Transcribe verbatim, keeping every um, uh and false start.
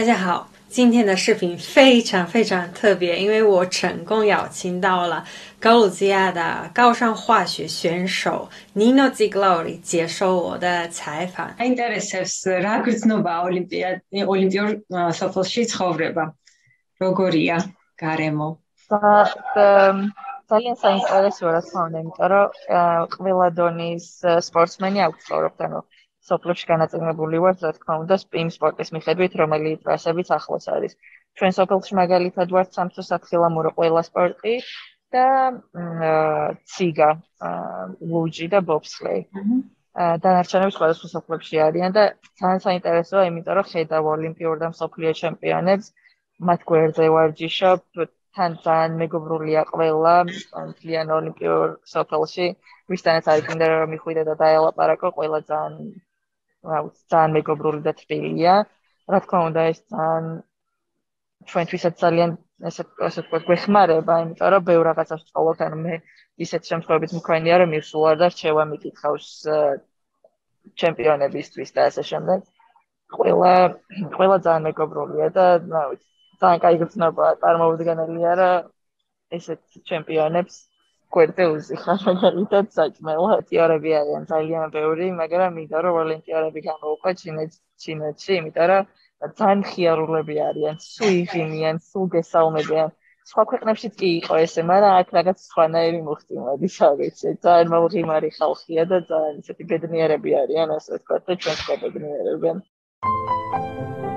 大家好，今天的视频非常非常特别，因为我成功邀请到了格鲁吉亚的高山滑雪选手 Nino Ziglori 接受我的采访。 აინტერესებს რა გრძნობა ოლიმპია ოლიმპიურ ა, სოფელში ცხოვრება. როგორია გარემო? და და ძალიან საინტერესოა რა თქმა უნდა, იმიტომ რომ აა, ყველა დონის აა, სპორტსმენი აქვს ცხოვრობთ, ანუ სოფლებში განაწილებული ვართ, რა თქმა უნდა, იმ სპორტის მიხედვით, რომელი ტრასებიც ახლოს არის. ჩვენ სოფელში მაგალითად ვართ სამთო-სათხილამურო ყველა სპორტი და აა, ციგა, აა, ლუჯი და ბობსლეი. აა, დანარჩენები სხვადასხვა სოფლებში არიან და ძალიან საინტერესოა, იმიტომ რომ ხედავ ოლიმპიურ და მსოფლიო ჩემპიონებს, მათ გვერდზე ვარჯიშობ, თან ძალიან მეგობრულია ყველა მთლიან ოლიმპიურ სოფელში, ვისთანაც არიქნდა რომ მიხვიდე და დაელაპარაკო, ყველა ძალიან რა ვიცი, ძალიან მეგობრული და თბილია. რა თქმა უნდა, ეს ძალიან ჩვენთვისაც ძალიან ესე ასე ვთქვათ, გვეხმარება, იმიტომ რომ ბევრ რაღაცას ვწავლობთ, ანუ მე ისეთ შემთხვევებით მქონია, რომ მივსულ ვარ და რჩევა მიკითხავს ჩემპიონებისთვის და ასე შემდეგ. ყველა ყველა ძალიან მეგობრულია და რა ვიცი, ძალიან კაი გრძნობა წარმოუდგენელია, რომ ესეთ ჩემპიონებს გვერდზე უზიხარ, მაგალითად საჭმელად. ტიორები არიან ძალიან ბევრი, მაგრამ მინდა რომ ოლიმპიარები გამოვყვა ჩინეთში, იმიტომ რომ ძალიან ხიარულები არიან, სულ იღიმიან, სულ გესალმებიან. სხვა ქვეყნებშიც კი იყო ესე, მაგრამ აქ რაღაც სხვანაირი მოხდიმოდის, არ ვიცი, ძალიან მომღიმარი ხალხია და ძალიან ისეთი ბედნიერები არიან, ასე ვთქვათ, და ჩვენს გვაბედნიერებენ.